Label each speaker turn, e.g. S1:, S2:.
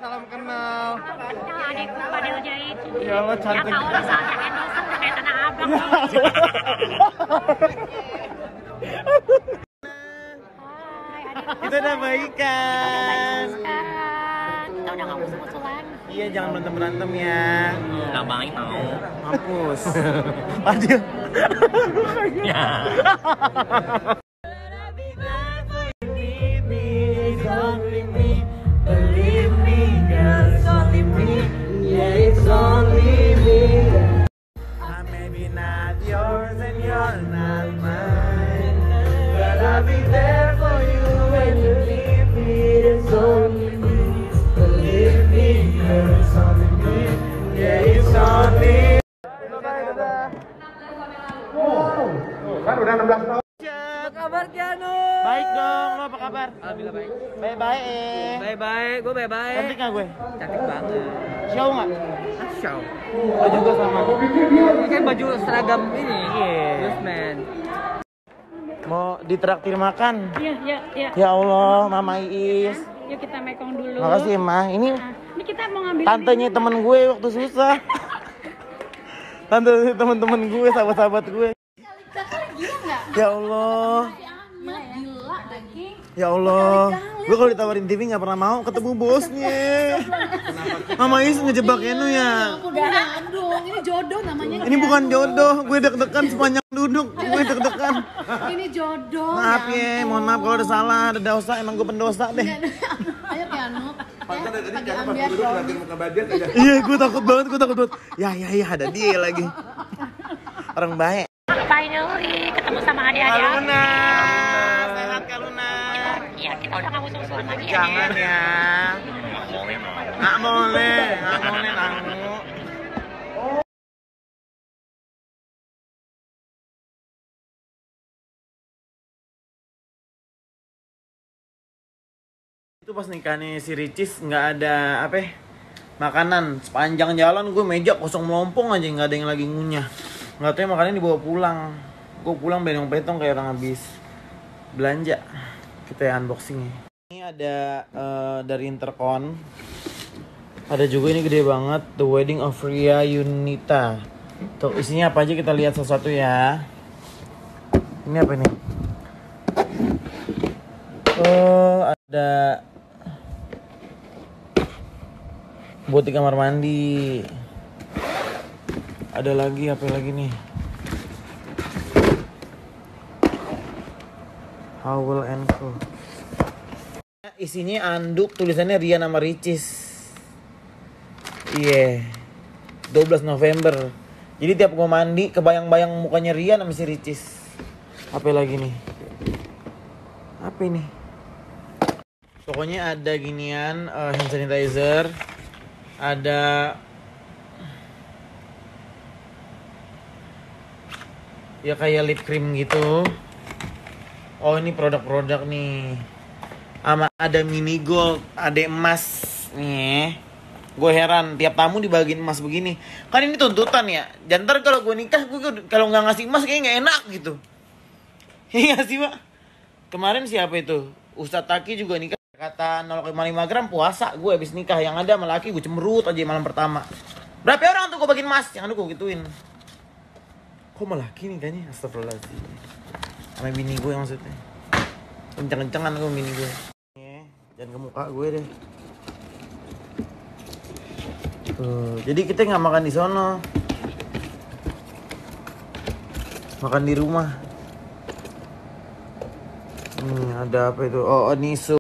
S1: salam kenal.
S2: Adikku Fadil Jahit.
S1: Ya Allah, cantik.
S2: Ya kalau misalnya endorse udah kayak tanah abang. Hai, adikku.
S1: Kita udah baikan.
S2: Kita udah gak musuh-musuhan.
S1: Iya, jangan berantem-berantem ya.
S3: Nggak baik mau.
S1: Mampus. Fadil.
S3: Ya.
S1: Maybe not yours and you're not mine, but I'll be there for you when you need me. It's only me, believe me, girl, it's only me, yeah, it's only. Kan udah 16 tahun.
S4: Apa kabar Kianu?
S1: Baik dong, lo apa kabar?
S4: Alhamdulillah baik.
S1: Baik-baik.
S4: Baik-baik, gue baik-baik.
S1: Cantik gak gue?
S4: Cantik banget.
S1: Show gak?
S4: Show.
S1: Lo juga sama.
S4: Ini kan baju seragam ini.
S1: Iya.
S4: Newsman.
S1: Mau ditraktir makan?
S2: Iya.
S1: Ya Allah, Mama Iis.
S2: Yuk kita mekong dulu.
S1: Makasih, Ma. Ini
S2: Ini kita mau ngambil
S1: tantenya temen gue waktu susah. Tante temen-temen gue, sahabat-sahabat gue. Ya Allah.
S2: gila daging.
S1: Ya Allah. Gue kalau ditawarin TV nggak pernah mau ketemu bosnya. Mama Is ngejebak Enu ya.
S2: Udah dong, ini jodoh namanya.
S1: Ini bukan jodoh. Gue deg-degan sepanjang duduk. Gue deg-degan.
S2: Ini jodoh.
S1: Maaf ya, mohon maaf kalau ada salah, ada dosa. Emang gue pendosa deh.
S2: Ayo Kianu.
S1: Iya, gue takut banget. Ya, ada dia lagi. Orang baik.
S2: Finally ketemu sama adik-adik.
S1: Kaluna, sehat Kaluna.
S2: Iya, kita udah gak musuh-musuhan lagi ya.
S1: Jangan ya. Nggak boleh, Nangu. Itu pas nikahnya si Ricis nggak ada makanan sepanjang jalan. Gue meja kosong melompong aja, nggak ada yang lagi ngunyah. Nggak tahu ya makannya dibawa pulang. Gue pulang benong-betong kayak orang habis belanja. Kita ya unboxingnya. Ini ada dari Intercon. Ada juga ini gede banget, The Wedding of Ria Yunita. Tuh isinya apa aja kita lihat satu-satu ya. Ini apa ini? Oh, ada buat di kamar mandi. Ada lagi apa lagi nih? Howell and Co. Isinya anduk, tulisannya Rian sama Ricis. Iya. 12 November. Jadi tiap gua mandi kebayang-bayang mukanya Rian sama si Ricis. Apa lagi nih? Apa ini? Pokoknya ada ginian hand sanitizer. Ada ya kayak lip cream gitu. Oh, ini produk-produk nih. Sama ada mini gold, ada emas nih. Gue heran tiap tamu dibagiin emas begini. Kan ini tuntutan ya. Jantar kalau gue nikah, gue kalau nggak ngasih emas kayaknya nggak enak gitu. Iya sih, Pak. Kemarin siapa itu? Ustadz Taki juga nikah. Kata 0,5 gram puasa. Gue habis nikah yang ada sama laki gue cemberut aja malam pertama. Berapa orang tuh gue bagiin emas? Yang ada gue gituin. Kok malah laki nikahnya? Astagfirullahaladzim. Sama bini gue maksudnya. Kenceng-kencengan gue bini gue. Jangan ke muka gue deh. Tuh, jadi kita nggak makan di sono. Makan di rumah. Ada apa itu? Oh, nisu.